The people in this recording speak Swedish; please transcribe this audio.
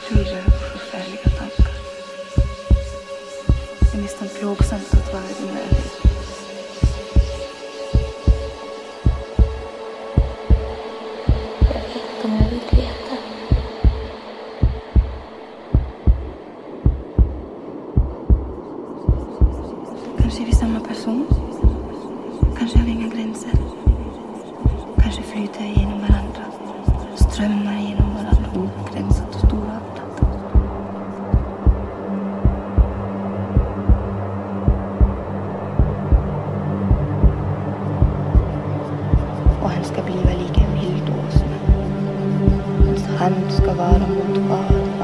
Kvirrar och förfärliga tankar. Det är nästan plågsamt att vara i din närhet. Jag vet inte om jag vill veta. Kanske är vi samma person. Kanske har vi inga gränser. Kanske flyter genom varandra. Strömmar genom varandra ogränsat och storartat. Och han ska bliva lika en vildåsna. Hans hand ska vara mot havet.